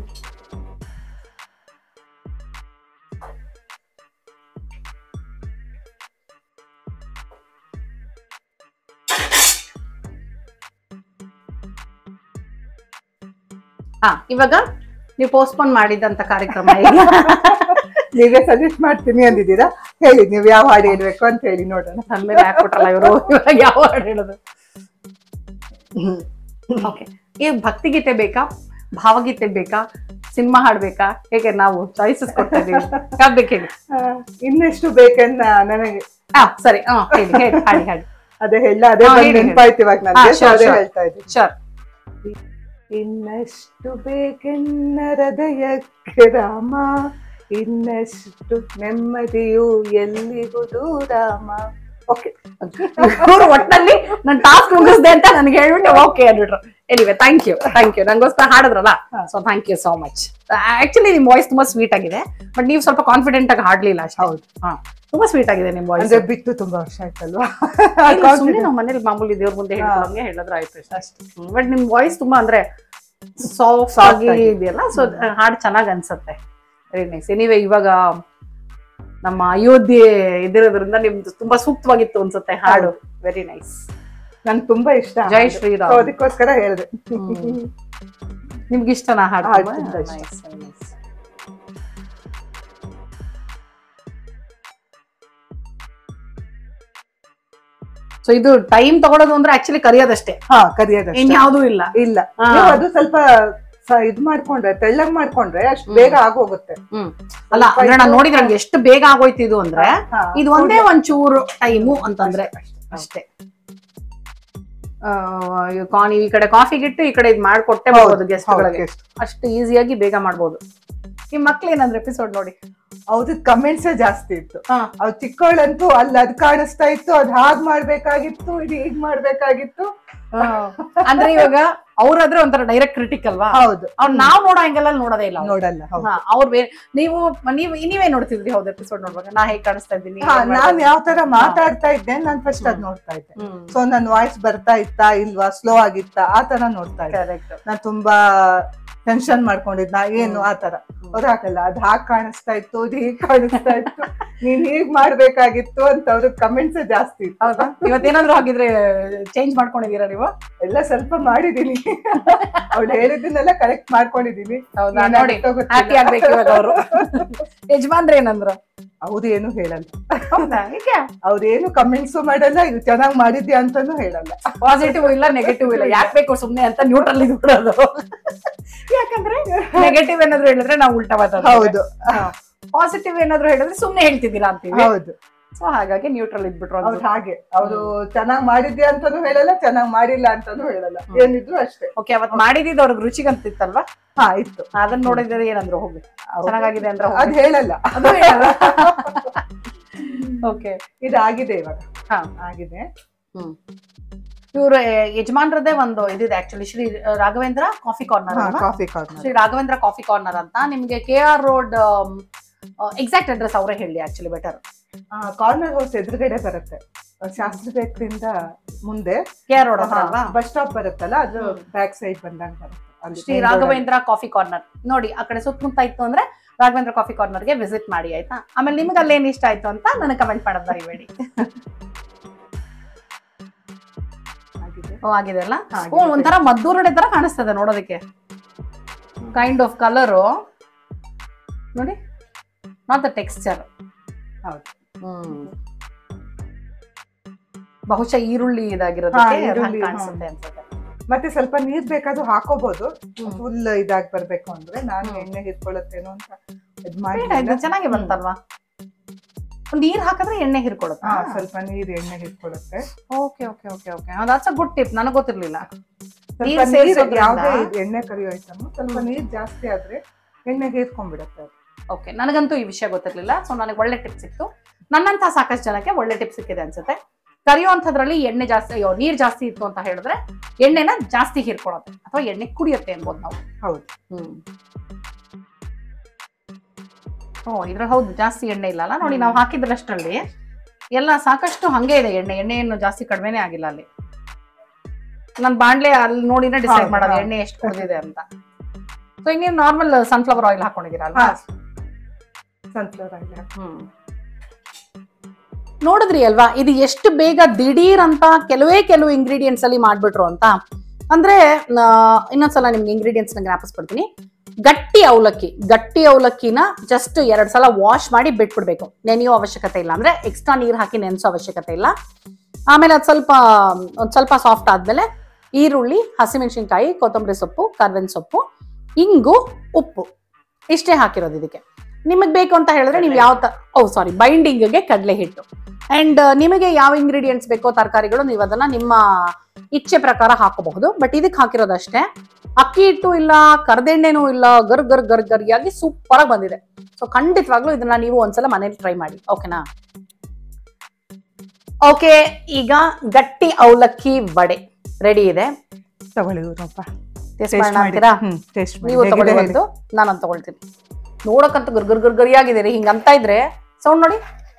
ಇವಾಗ ನೀವು ಪೋಸ್ಟ್ಪೋನ್ ಮಾಡಿದಂತ ಕಾರ್ಯಕ್ರಮ ನೀವೇ ಸಜೆಸ್ಟ್ ಮಾಡ್ತೀನಿ ಅಂದಿದ್ದೀರಾ, ಹೇಳಿ ನೀವು ಯಾವ ಹಾಡು ಹೇಳ್ಬೇಕು ಅಂತ ಹೇಳಿ ನೋಡೋಣ. ನನ್ನ ಮೇಲೆ ಹಾಕ್ಬಿಟ್ರಲ್ಲ ಇವರು, ಇವಾಗ ಯಾವ ಹಾಡು ಹೇಳೋದು? ಓಕೆ, ಈ ಭಕ್ತಿಗೀತೆ ಬೇಕಾ, ಭಾವಗೀತೆ ಬೇಕಾ, ಸಿನಿಮಾ ಹಾಡ್ಬೇಕಾ? ಹೇಗೆ ನಾವು ಚಾಯ್ಸಸ್ ಕೊಡ್ತಾ ಇದೀವಿ. ಯಾವ್ದು ಹೇಳಿ? ಇನ್ನೆಷ್ಟು ಬೇಕನ್ನ ನನಗೆ. ಸರಿ, ಹೇಳಿ ಹೇಳಿ, ಹಾಡಿ ಹಾಡಿ. ಅದೇ ಹೇಳ, ಅದೇ ನೆನಪಾಯ್ತು ಇವಾಗ ನನಗೆ, ಅದೇ ಹೇಳ್ತಾ ಇದ್ದೀನಿ. ಶೋರ್. ಇನ್ನಷ್ಟು ಬೇಕೆನ್ನ ಹೃದಯಕ್ಕೆ ರಾಮ, ಇನ್ನಷ್ಟು ನೆಮ್ಮದಿಯು ಎಲ್ಲಿಗುದು ರಾಮ. ಓಕೆ, ಒಟ್ಟಲ್ಲಿ ನಾನು ಟಾಸ್ಕ್ ಮುಗಿಸ್ದೆ ಅಂತ ನನಗೆ ಹೇಳ್ಬಿಟ್ಟು ಓಕೆ ಅಂದ್ಬಿಟ್ರು. ಎನಿವೆ ಥ್ಯಾಂಕ್ ಯು ನಂಗೋಸ್ಕರ ಹಾಡಿದ್ರಲ್ಲ, so thank you so much. Actually ನಿಮ್ ವಾಯ್ಸ್ ತುಂಬಾ ಸ್ವೀಟ್ ಆಗಿದೆ, ಬಟ್ ನೀವು ಸ್ವಲ್ಪ ಕಾನ್ಫಿಡೆಂಟ್ ಆಗಿ ಹಾಡ್ಲಿಲ್ಲ ಅಷ್ಟೇ. ಹೌದು, ತುಂಬಾ ಸ್ವೀಟ್ ಆಗಿದೆ ನಿಮ್ ವಾಯ್ಸ್. ಬಿಟ್ಟು ತುಂಬಾ ವರ್ಷ ಆಯ್ತಲ್ವಾ? ನಾವು ಮನೇಲಿ ಮಾಮೂಲಿ ದೇವ್ರ ಮುಂದೆ ಹೇಳಿದ್ರೆ ಆಯ್ತು ಅಷ್ಟೇ. ಬಟ್ ನಿಮ್ ವಾಯ್ಸ್ ತುಂಬಾ ಅಂದ್ರೆ ಸಾಫ್ಟ್ ಆಗಿ ಇದೆಯಲ್ಲ, ಸೊ ಹಾಡು ಚೆನ್ನಾಗ್ ಅನ್ಸತ್ತೆ. Very nice. ಎನಿವೆ ಇವಾಗ ನಮ್ಮ ಅಯೋಧ್ಯೆ ಇದಿರೋದ್ರಿಂದ ನಿಮ್ದು ತುಂಬಾ ಸೂಕ್ತವಾಗಿತ್ತು ಅನ್ಸುತ್ತೆ ಹಾಡು. ವೆರಿ ನೈಸ್, ನನ್ಗೆ ತುಂಬಾ ಇಷ್ಟ. ಜೈ ಶ್ರೀರಾಮ್. ಅದಕ್ಕೋಸ್ಕರ ಹೇಳಿದೆ. ನಿಮ್ಗೆ ಇಷ್ಟನಾ ಹಾಡು? ಸೊ ಇದು ಟೈಮ್ ತಗೊಳೋದು ಅಂದ್ರೆ ಆಕ್ಚುಲಿ ಕರಿಯೋದಷ್ಟೇ. ಕರಿಯೋದಷ್ಟೇ, ಇನ್ಯಾವುದೂ ಇಲ್ಲ. ಇಲ್ಲ, ಅದು ಸ್ವಲ್ಪ ಇದ್ ಮಾಡ್ಕೊಂಡ್ರೆ, ತೆಳ್ಳಗ್ ಮಾಡ್ಕೊಂಡ್ರೆ ಅಷ್ಟು ಬೇಗ ಆಗೋಗುತ್ತೆ. ಅಲ್ಲ ಅಂದ್ರೆ ನಾನು ನೋಡಿದ್ರೆ ನಂಗೆ ಎಷ್ಟು ಬೇಗ ಆಗೋಯ್ತು ಇದು ಅಂದ್ರೆ, ಇದು ಒಂದೇ ಒಂಚೂರು ಟೈಮು ಅಂತಂದ್ರೆ ಅಷ್ಟೇ. ನೀವು ಈ ಕಡೆ ಕಾಫಿಗಿಟ್ಟು ಈ ಕಡೆ ಇದ್ ಮಾಡ್ಕೊಟ್ಟೆ ಮಾಡ್ಬೋದು ಗೆಸ್ಟ್ ಗಳಿಗೆ, ಅಷ್ಟು ಈಸಿಯಾಗಿ ಬೇಗ ಮಾಡ್ಬೋದು. ನಿಮ್ ಮಕ್ಳು ಏನಂದ್ರೆ ಎಪಿಸೋಡ್ ನೋಡಿ ಅವ್ರ ಕಮೆಂಟ್ಸ್ ಜಾಸ್ತಿ ಇತ್ತು. ಅವ್ರು ಚಿಕ್ಕವಳಂತೂ ಅಲ್ಲಿ ಅದ್ ಕಾಣಿಸ್ತಾ ಇತ್ತು, ಅದ್ ಹಾಗ್ ಮಾಡ್ಬೇಕಾಗಿತ್ತು, ಇದು ಹೀಗ್ ಮಾಡ್ಬೇಕಾಗಿತ್ತು. ಅಂದ್ರೆ ಇವಾಗ ಅವ್ರಾದ್ರೆ ಒಂಥರ ಡೈರೆಕ್ಟ್ ಕ್ರಿಟಿಕ್ ಅಲ್ವಾ? ಹೌದು, ಅವ್ರು ನಾವ್ ನೋಡೋ ಆಂಗಲ್ ಅಲ್ಲಿ ನೋಡೋದೇ ಇಲ್ಲ, ನೋಡಲ್ಲ. ಅವ್ರು ಬೇರೆ. ನೀವೇ ನೋಡ್ತಿದ್ರಿ ಹೌದು ಎಪಿಸೋಡ್ ನೋಡುವಾಗ? ನಾ ಹೇಗ್ ಕಾಣಿಸ್ತಾ ಇದ್ದೀನಿ, ನಾನ್ ಯಾವ ತರ ಮಾತಾಡ್ತಾ ಇದ್ದೆ, ನಾನ್ ಫಸ್ಟ್ ಅದ್ ನೋಡ್ತಾ ಇದ್ದೆ. ಸೊ ನನ್ ವಾಯ್ಸ್ ಬರ್ತಾ ಇತ್ತಾ ಇಲ್ವಾ, ಸ್ಲೋ ಆಗಿತ್ತಾ, ಆ ತರ ನೋಡ್ತಾ ಇದ್ದೆ. ನಾನ್ ತುಂಬಾ ಟೆನ್ಷನ್ ಮಾಡ್ಕೊಂಡಿದ್ನ ಏನು ಆ ತರ. ಅವ್ರು ಹಾಕಲ್ಲ, ಅದ್ ಹಾಗ್ ಕಾಣಿಸ್ತಾ ಇತ್ತು, ಅದು ಹೀಗ್ ಕಾಣಿಸ್ತಾ ಇತ್ತು, ನೀನ್ ಹೀಗ್ ಮಾಡ್ಬೇಕಾಗಿತ್ತು ಅಂತ ಅವ್ರ ಕಮೆಂಟ್ಸ್ ಜಾಸ್ತಿ ಇತ್ತು. ಹೌದಾ? ಇವತ್ತೇನಾದ್ರು ಹಾಗಿದ್ರೆ ಚೇಂಜ್ ಮಾಡ್ಕೊಂಡಿದೀರಾ ನೀವು? ಎಲ್ಲ ಸ್ವಲ್ಪ ಮಾಡಿದೀನಿ. ಅವ್ಳು ಹೇಳಿದ್ದನ್ನೆಲ್ಲ ಕರೆಕ್ಟ್ ಮಾಡ್ಕೊಂಡಿದೀನಿ. ನೋಡಿ ಹ್ಯಾಪಿ ಆಗ್ಬೇಕು ಇವಾಗ ಅವರು. ಯಜಮಾನ್ರ ಏನಂದ್ರು? ಅವ್ರೇನು ಹೇಳಲ್ಲ. ಅವ್ರೇನು ಕಮೆಂಟ್ಸ್ ಮಾಡಲ್ಲ, ಇದು ಚೆನ್ನಾಗ್ ಮಾಡಿದ್ಯಾ ಅಂತಾನು ಹೇಳಲ್ಲ. ಪಾಸಿಟಿವ್ ಇಲ್ಲ ನೆಗೆಟಿವ್ ಇಲ್ಲ, ಯಾಕೆ ಬೇಕು ಸುಮ್ನೆ ಅಂತ ನ್ಯೂಟ್ರಲ್ ಇದು ಬಿಡೋದು. ಯಾಕಂದ್ರೆ ನೆಗೆಟಿವ್ ಏನಾದ್ರು ಹೇಳಿದ್ರೆ ನಾವು ಉಲ್ಟಾ ಮಾತಾಡೋದು. ಹೌದು, ಪಾಸಿಟಿವ್ ಏನಾದ್ರು ಹೇಳಿದ್ರೆ ಸುಮ್ನೆ ಹೇಳ್ತಿದ್ದೀರಾ ಅಂತೀವಿ. ಹೌದು. ಸೊ ಹಾಗಾಗಿ ನ್ಯೂಟ್ರಲ್ ಇದ್ಬಿಟ್ರು. ಅವ್ರು ಹಾಗೆ, ಅವರು ಚೆನ್ನಾಗ್ ಮಾಡಿದ್ಯಾ ಅಂತಾನು ಹೇಳಲ್ಲ, ಚೆನ್ನಾಗ್ ಮಾಡಿಲ್ಲ ಅಂತಾನು ಹೇಳಲ್ಲ, ಏನಿದ್ರು ಅಷ್ಟೇ. ಓಕೆ, ಅವತ್ ಮಾಡಿದ್ದು ಅವ್ರಿಗೆ ರುಚಿಗಂತಿತ್ತಲ್ವಾ? ಇತ್ತು. ಅದನ್ನ ನೋಡಿದ್ರೆ ಏನಂದ್ರು ಹೋಗಿ ಚೆನ್ನಾಗಿದೆ ಅಂದ್ರೆ ಅದ್ ಹೇಳಲ್ಲ, ಅದು ಹೇಳಲ್ಲ. ಓಕೆ, ಇದಾಗಿದೆ ಇವಾಗ. ಆಗಿದೆ. ಇವ್ರ ಯಜಮಾನ್ರದೇ ಒಂದು ಇದಿದೆ actually, Shri Raghavendra coffee corner. Shri Raghavendra coffee corner ಅಂತ. ನಿಮ್ಗೆ KR ರೋಡ್ ಎಕ್ಸಾಕ್ಟ್ ಅಡ್ರೆಸ್ ಅವರೇ ಹೇಳಿ ಆಕ್ಚುಲಿ ಬೆಟರ್. ಕಾರ್ನರ್ ಹೌಸ್ ಎದುರುಗಡೆ ಬರುತ್ತೆ, ಶಾಸ್ತ್ರಿ ಬೇಕ್ರಿಯಿಂದ ಮುಂದೆ KR ರೋಡ್ ಹತ್ರ ಅಲ್ವಾ? ಬಸ್ ಸ್ಟಾಪ್ ಬರುತ್ತಲ್ಲ, ಅದು ಬ್ಯಾಕ್ ಸೈಡ್ ಬಂದಂಗ ಬರುತ್ತೆ. ಶ್ರೀ ರಾಘವೇಂದ್ರ ಕಾಫಿ ಕಾರ್ನರ್ ನೋಡಿ, ಆ ಕಡೆ ಸುತ್ತಮುತ್ತ ಇತ್ತು ಅಂದ್ರೆ ರಾಘವೇಂದ್ರ ಕಾಫಿ ಕಾರ್ನರ್ಗೆ ವಿಸಿಟ್ ಮಾಡಿ, ಆಯ್ತಾ? ಆಮೇಲೆ ನಿಮ್ಗೆ ಅಲ್ಲಿ ಏನ್ ಇಷ್ಟ ಆಯ್ತು ಅಂತ ನನಗೆ ಕಮೆಂಟ್ ಮಾಡೋದು ಮರಿಬೇಡಿ. ಆಗಿದೆ ಅಲ್ಲ? ಒಂಥರ ಮದ್ದೂರಡೆ ತರ ಕಾಣಿಸ್ತದೆ ನೋಡೋದಕ್ಕೆ, ಕೈಂಡ್ ಆಫ್ ಕಲರು ನೋಡಿ, ನಾಟ್ ದ ಟೆಕ್ಸ್ಚರ್. ಹೌದು. ಬಹುಶಃ ಈರುಳ್ಳಿ ಇದಾಗಿರೋದಕ್ಕೆ ಈರುಳ್ಳಿ, ಕಾಣಿಸುತ್ತೆ ಅನ್ಸುತ್ತೆ. ಮತ್ತೆ ಸ್ವಲ್ಪ ನೀರ್ ಬೇಕಾದ್ರೂ ಹಾಕೋಬಹುದು, ಫುಲ್ ಇದಾಗಿ ಬರ್ಬೇಕು ಅಂದ್ರೆ. ನಾನು ಎಣ್ಣೆ ಹಿಡ್ಕೊಳ್ಳುತ್ತೇನೋ ಅಂತ ಇದ್ ಮಾಡಿ. ಚೆನ್ನಾಗಿ ಬಂತಲ್ವಾ? ನೀರ್ ಹಾಕಿದ್ರೆ ಎಣ್ಣೆ ಹಿರ್ಕೊಳುತ್ತಾ? ಸ್ವಲ್ಪ ನೀರ್ ಎಣ್ಣೆ ಹಿಡ್ಕೊಳ್ಳುತ್ತೆ. Okay okay okay okay, that's a good tip. ನನಗೆ ಗೊತ್ತಿರ್ಲಿಲ್ಲ. ಯಾವ್ದೇ ಎಣ್ಣೆ ಕರಿಯೋ ಐಟಮ್ ಸ್ವಲ್ಪ ನೀರ್ ಜಾಸ್ತಿ ಆದ್ರೆ ಎಣ್ಣೆ ಹೀರ್ಕೊಂಡ್ಬಿಡತ್ತೆ. ಓಕೆ, ನನಗಂತೂ ಈ ವಿಷಯ ಗೊತ್ತಿರ್ಲಿಲ್ಲ. ಸೊ ನನಗೆ ಒಳ್ಳೆ ಟಿಪ್ ಸಿಕ್ತು. ನನ್ನಂತ ಸಾಕಷ್ಟು ಜನಕ್ಕೆ ಒಳ್ಳೆ ಟಿಪ್ ಸಿಕ್ಕಿದೆ ಅನ್ಸುತ್ತೆ. ಕರಿಯುವಂಥದ್ರಲ್ಲಿ ಎಣ್ಣೆ ಜಾಸ್ತಿ, ನೀರ್ ಜಾಸ್ತಿ ಇತ್ತು ಅಂತ ಹೇಳಿದ್ರೆ ಎಣ್ಣೆನ ಜಾಸ್ತಿ ಹೀರ್ಕೊಳತ್ತೆ ಅಥವಾ ಎಣ್ಣೆ ಕುಡಿಯುತ್ತೆ ಅನ್ಬೋದು ನಾವು. ಹೌದು. ಇದ್ರಲ್ಲಿ ಹೌದು ಜಾಸ್ತಿ ಎಣ್ಣೆ ಇಲ್ಲ ಅಲ್ಲ ನೋಡಿ. ನಾವು ಹಾಕಿದ್ರಷ್ಟರಲ್ಲಿ ಎಲ್ಲ ಸಾಕಷ್ಟು ಹಂಗೆ ಇದೆ ಎಣ್ಣೆ. ಎಣ್ಣೆಯನ್ನು ಜಾಸ್ತಿ ಕಡಿಮೆನೇ ಆಗಿಲ್ಲ ಅಲ್ಲಿ. ನಾನು ಬಾಣ್ಲೆ ಅಲ್ಲಿ ನೋಡಿನೇ ಡಿಸೈಡ್ ಮಾಡೋದು ಎಣ್ಣೆ ಎಷ್ಟು ಕುಡಿದಿದೆ ಅಂತ. ಸೊ ಈಗ ನೀವು ನಾರ್ಮಲ್ ಸನ್ಫ್ಲವರ್ ಆಯಿಲ್ ಹಾಕೊಂಡಿದ್ದೀರಾ ಅಲ್ವಾ? Sunflower oil. ನೋಡಿದ್ರಿ ಅಲ್ವಾ ಇದು ಎಷ್ಟು ಬೇಗ ದಿಢೀರ್ ಅಂತ ಕೆಲವು ಇಂಗ್ರೀಡಿಯೆಂಟ್ಸ್ ಅಲ್ಲಿ ಮಾಡ್ಬಿಟ್ರು ಅಂತ. ಅಂದ್ರೆ ಇನ್ನೊಂದ್ಸಲ ನಿಮ್ಗೆ ಇಂಗ್ರೀಡಿಯೆಂಟ್ಸ್ ಜ್ಞಾಪಿಸ್ಬಿಡ್ತೀನಿ. ಗಟ್ಟಿ ಅವಲಕ್ಕಿನ ಜಸ್ಟ್ 2 ಸಲ ವಾಶ್ ಮಾಡಿ ಬಿಟ್ಬಿಡ್ಬೇಕು. ನೆನೆಯೋ ಅವಶ್ಯಕತೆ ಇಲ್ಲ, ಅಂದ್ರೆ ಎಕ್ಸ್ಟ್ರಾ ನೀರ್ ಹಾಕಿ ನೆನೆಸೋ ಅವಶ್ಯಕತೆ ಇಲ್ಲ. ಆಮೇಲೆ ಅದು ಸ್ವಲ್ಪ ಸಾಫ್ಟ್ ಆದ್ಮೇಲೆ ಈರುಳ್ಳಿ, ಹಸಿಮೆಣಸಿನ್ಕಾಯಿ, ಕೊತ್ತಂಬರಿ ಸೊಪ್ಪು, ಕರ್ಬೇವಿನ ಸೊಪ್ಪು, ಇಂಗು, ಉಪ್ಪು ಇಷ್ಟೇ ಹಾಕಿರೋದು ಇದಕ್ಕೆ. ನಿಮಗೆ ಬೇಕು ಅಂತ ಹೇಳಿದ್ರೆ ನೀವು ಬೈಂಡಿಂಗ್ಗೆ ಕಡಲೆ ಹಿಟ್ಟು ಅಂಡ್ ನಿಮಗೆ ಯಾವ ಇಂಗ್ರೀಡಿಯೆಂಟ್ಸ್ ಬೇಕೋ ತರಕಾರಿಗಳು ನೀವು ಅದನ್ನ ನಿಮ್ಮ ಇಚ್ಛೆ ಪ್ರಕಾರ ಹಾಕೋಬಹುದು. ಬಟ್ ಇದಕ್ಕೆ ಹಾಕಿರೋದಷ್ಟೇ. ಅಕ್ಕಿ ಹಿಟ್ಟು ಇಲ್ಲ, ಕರ್ದೆಣ್ಣೆನೂ ಇಲ್ಲ, ಗರಿಯಾಗಿ ಸೂಪರ್ ಆಗಿ ಬಂದಿದೆ. ಸೊ ಖಂಡಿತವಾಗ್ಲೂ ಇದನ್ನ ನೀವು ಒಂದ್ಸಲ ಮನೇಲಿ ಟ್ರೈ ಮಾಡಿ. ಓಕೆನಾ? ಓಕೆ, ಈಗ ಗಟ್ಟಿ ಅವಲಕ್ಕಿ ವಡೆ ರೆಡಿ ಇದೆ. ತಗೊಳ್ಳಿ, ನೀವು ತಗೊಳ್ಳಿ, ನಾನು ತಗೊಳ್ತೀನಿ. ನೋಡಕ್ಕಂತೂ ಗರಿಯಾಗಿದೆ ರೀ. ಹಿಂಗ ಅಂತ ಇದ್ರೆ ಸೌಂಡ್ ನೋಡಿ,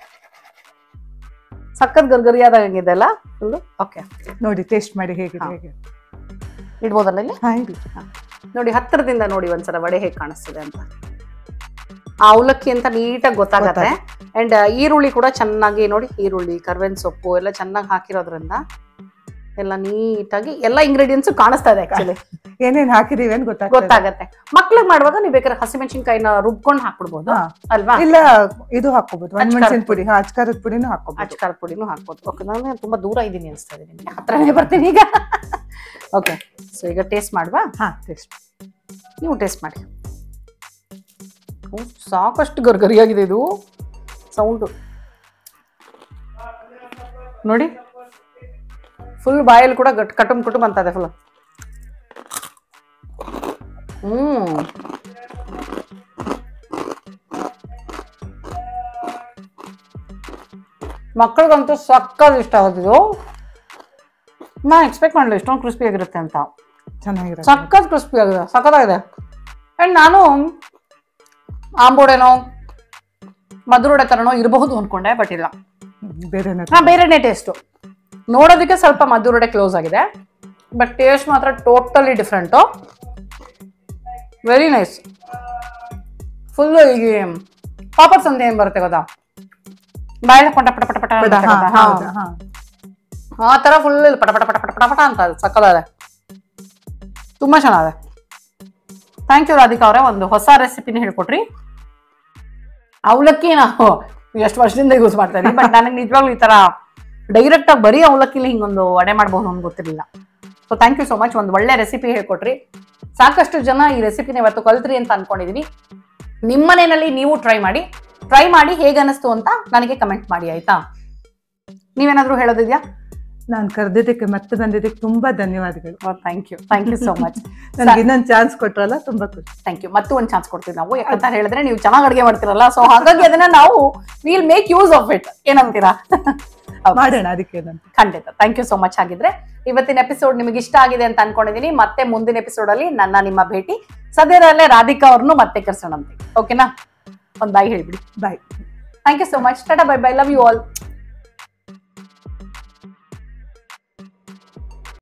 ಸಖತ್ ಗರಿಯಾದಂಗಿದೆ ಅಲ್ಲ ಫುಲ್ಲು. ಓಕೆ, ನೋಡಿ ಟೇಸ್ಟ್ ಮಾಡಿ ಹೇಗಿದೆ. ಇಡ್ಬೋದಲ್ಲ ಇಲ್ಲಿ? ನೋಡಿ ಹತ್ತಿರದಿಂದ ನೋಡಿ ಒಂದ್ಸಲ ವಡೆ ಹೇಗೆ ಕಾಣಿಸ್ತಿದೆ ಅಂತ. ಆ ಅವಲಕ್ಕಿ ಅಂತ ನೀಟಾಗಿ ಗೊತ್ತಾಗತ್ತೆ. ಅಂಡ್ ಈರುಳ್ಳಿ ಕೂಡ ಚೆನ್ನಾಗಿ ನೋಡಿ, ಈರುಳ್ಳಿ, ಕರ್ಬೇವಿನ ಸೊಪ್ಪು ಎಲ್ಲ ಚೆನ್ನಾಗಿ ಹಾಕಿರೋದ್ರಿಂದ ಎಲ್ಲ ನೀಟಾಗಿ ಎಲ್ಲ ಇಂಗ್ರೀಡಿಯೆಂಟ್ಸ್ ಕಾಣಿಸ್ತಾ ಇದೆ. ಆಕ್ಚುಲಿ ಏನೇನ್ ಹಾಕಿದೀವಿ ಅಂತ ಗೊತ್ತಾಗತ್ತೆ. ಮಕ್ಳಿಗೆ ಮಾಡುವಾಗ ನೀವು ಬೇಕಾದ್ರೆ ಹಸಿಮೆಣಸಿನ್ಕಾಯಿನ ರುಬ್ಕೊಂಡು ಹಾಕ್ಬಿಡ್ಬೋದು ಅಲ್ವಾ? ಇಲ್ಲ, ಇದು ಹಾಕೋಬಹುದು, ಮೆಣಸಿನ ಪುಡಿ, ಅಚ್ಕಾರದ ಪುಡಿನೂ ಹಾಕೋಬಹುದು. ಅಚ್ಕಾರದ ಪುಡಿನೂ ಹಾಕ್ಬೋದು. ಓಕೆ, ನಾನು ತುಂಬಾ ದೂರ ಇದ್ದೀನಿ ಅನಿಸ್ತಾ ಇದೆ ನಿಮ್ಗೆ, ಹತ್ರನೇ ಬರ್ತೀನಿ ಈಗ. ಓಕೆ, ಸೊ ಈಗ ಟೇಸ್ಟ್ ಮಾಡುವ. ಟೇಸ್ಟ್ ನೀವು ಟೇಸ್ಟ್ ಮಾಡಿ. ಸಾಕಷ್ಟು ಗರಿಯಾಗಿದೆ ಇದು. ಸೌಂಡು ನೋಡಿ, ಫುಲ್ ಬಾಯಲ್ಲಿ ಕೂಡ ಕಟುಮ್ ಅಂತದೆ ಫುಲ್. ಮಕ್ಕಳಿಗಂತೂ ಸಕ್ಕತ್ ಇಷ್ಟ ಆಗೋದು. ನಾ ಎಕ್ಸ್ಪೆಕ್ಟ್ ಮಾಡಲಿಲ್ಲ ಇಷ್ಟೊಂದು ಕ್ರಿಸ್ಪಿ ಆಗಿರುತ್ತೆ ಅಂತ. ಚೆನ್ನಾಗಿದೆ, ಸಕ್ಕತ್ ಕ್ರಿಸ್ಪಿ ಆಗಿದೆ, ಸಕ್ಕತ್ತಾಗಿದೆ. ಅಂಡ್ ನಾನು ಆಂಬೋಡೆನೋ ಮಧುರೋಡೆ ತರನೋ ಇರಬಹುದು ಅನ್ಕೊಂಡೆ, ಬಟ್ ಇಲ್ಲ, ಬೇರೆನೇ ಟೇಸ್ಟು. ನೋಡೋದಕ್ಕೆ ಸ್ವಲ್ಪ ಮಧುರೋಡೆ ಕ್ಲೋಸ್ ಆಗಿದೆ, ಬಟ್ ಟೇಸ್ಟ್ ಮಾತ್ರ totally different. Very nice. Full ಈಗ ಪಾಪಡ್ಸ್ ಅಂತ ಏನ್ ಬರುತ್ತೆ ಗೊತ್ತಾ, ಬಾಯಲ್ಲಿ ಪಟ ಪಟ ಪಟ ಪಟ ಆ ತರ ಫುಲ್ ಪಟ ಪಟ ಪಟ ಪಟ ಪಟ ಪಟ ಅಂತ ಸಕ್ಕದಾದೆ, ತುಂಬಾ ಚೆನ್ನಾಗಿದೆ. ಥ್ಯಾಂಕ್ ಯು ರಾಧಿಕಾ ಅವರೇ, ಒಂದು ಹೊಸ ರೆಸಿಪಿನ ಹೇಳ್ಕೊಟ್ರಿ. ಅವಲಕ್ಕಿ ನಾವು ಎಷ್ಟು ವರ್ಷದಿಂದ ಯೂಸ್ ಮಾಡ್ತಾ ಇದೀವಿ, ಬಟ್ ನನಗೆ ನಿಜವಾಗ್ಲೂ ಈ ತರ ಡೈರೆಕ್ಟ್ ಆಗಿ ಬರೀ ಅವಲಕ್ಕಿಲಿ ಹಿಂಗೊಂದು ವಡೆ ಮಾಡಬಹುದು ಅಂತ ಗೊತ್ತಿರಲಿಲ್ಲ. So thank you so much, ಒಂದು ಒಳ್ಳೆ ರೆಸಿಪಿ ಹೇಳ್ಕೊಟ್ರಿ. ಸಾಕಷ್ಟು ಜನ ಈ ರೆಸಿಪಿನ ಇವತ್ತು ಕಲ್ತ್ರಿ ಅಂತ ಅನ್ಕೊಂಡಿದೀನಿ. ನಿಮ್ಮನೇನಲ್ಲಿ ನೀವು ಟ್ರೈ ಮಾಡಿ ಹೇಗೆ ಅನಿಸ್ತು ಅಂತ ನನಗೆ ಕಮೆಂಟ್ ಮಾಡಿ, ಆಯ್ತಾ? ನೀವೇನಾದ್ರೂ ಹೇಳೋದಿದ್ಯಾ? ನಾನು ಕರೆದಿದ್ದಕ್ಕೆ ಮತ್ತೆ ಬಂದಿದ್ದಕ್ಕೆ ತುಂಬಾ ಧನ್ಯವಾದಗಳು. Thank you so much. ನನಗೆ ಇನ್ನೊಂದು ಚಾನ್ಸ್ ಕೊಟ್ರಲ್ಲ, ತುಂಬಾ ಖುಷಿ. Thank you. ಮತ್ತು ಒಂದು ಚಾನ್ಸ್ ಕೊಡ್ತೀವಿ ನಾವು, ಯಾಕಂತ ಹೇಳಿದ್ರೆ ನೀವು ಚೆನ್ನಾಗಿ ಅಡುಗೆ ಮಾಡ್ತಿರಲ್ಲ, ಸೊ ಹಾಗಾಗಿ ಅದನ್ನ ನಾವು will make use of it. ಏನಂತೀರಾ? ಮಾಡೋಣ, ಅದಕ್ಕೆ ಖಂಡಿತ. Thank you so much. ಆಗಿದ್ರೆ ಇವತ್ತಿನ ಎಪಿಸೋಡ್ ನಿಮಗೆ ಇಷ್ಟ ಆಗಿದೆ ಅಂತ ಅನ್ಕೊಂಡಿದೀನಿ. ಮತ್ತೆ ಮುಂದಿನ ಎಪಿಸೋಡ್ ಅಲ್ಲಿ ನಿಮ್ಮ ಭೇಟಿ. ಸದ್ಯದಲ್ಲೇ ರಾಧಿಕಾ ಅವ್ರನ್ನು ಮತ್ತೆ ಕರ್ಸೋಣಂತೆ. ಓಕೆನಾ? ಒಂದು ಬಾಯ್ ಹೇಳ್ಬಿಡಿ. Bye. Thank you so much. Tata, bye bye, love you all.